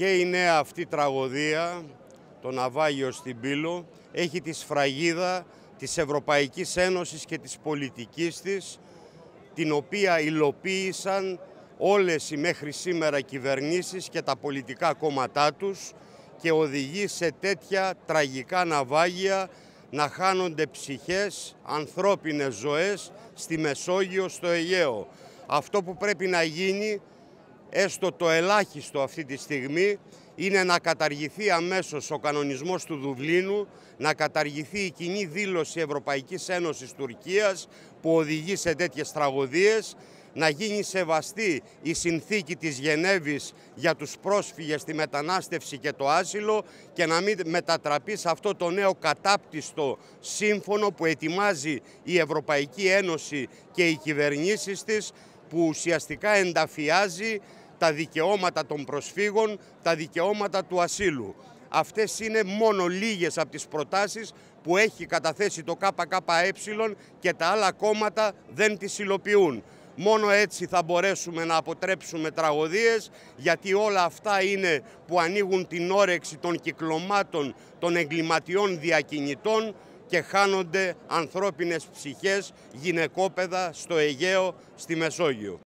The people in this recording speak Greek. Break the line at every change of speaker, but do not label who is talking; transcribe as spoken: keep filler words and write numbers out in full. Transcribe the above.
Και η νέα αυτή τραγωδία, το ναυάγιο στην Πύλο, έχει τη σφραγίδα της Ευρωπαϊκής Ένωσης και της πολιτικής της, την οποία υλοποίησαν όλες οι μέχρι σήμερα κυβερνήσεις και τα πολιτικά κόμματά τους και οδηγεί σε τέτοια τραγικά ναυάγια να χάνονται ψυχές, ανθρώπινες ζωές στη Μεσόγειο, στο Αιγαίο. Αυτό που πρέπει να γίνει, έστω το ελάχιστο αυτή τη στιγμή, είναι να καταργηθεί αμέσως ο κανονισμός του Δουβλίνου, να καταργηθεί η κοινή δήλωση Ευρωπαϊκής Ένωσης Τουρκίας που οδηγεί σε τέτοιες τραγωδίες, να γίνει σεβαστή η συνθήκη της Γενέβης για τους πρόσφυγες, τη μετανάστευση και το άσυλο και να μην μετατραπεί σε αυτό το νέο κατάπτυστο σύμφωνο που ετοιμάζει η Ευρωπαϊκή Ένωση και οι κυβερνήσεις της, που ουσιαστικά ενταφιάζει τα δικαιώματα των προσφύγων, τα δικαιώματα του ασύλου. Αυτές είναι μόνο λίγες από τις προτάσεις που έχει καταθέσει το ΚΚΕ και τα άλλα κόμματα δεν τις υλοποιούν. Μόνο έτσι θα μπορέσουμε να αποτρέψουμε τραγωδίες, γιατί όλα αυτά είναι που ανοίγουν την όρεξη των κυκλωμάτων των εγκληματιών διακινητών και χάνονται ανθρώπινες ψυχές, γυναικόπαιδα στο Αιγαίο, στη Μεσόγειο.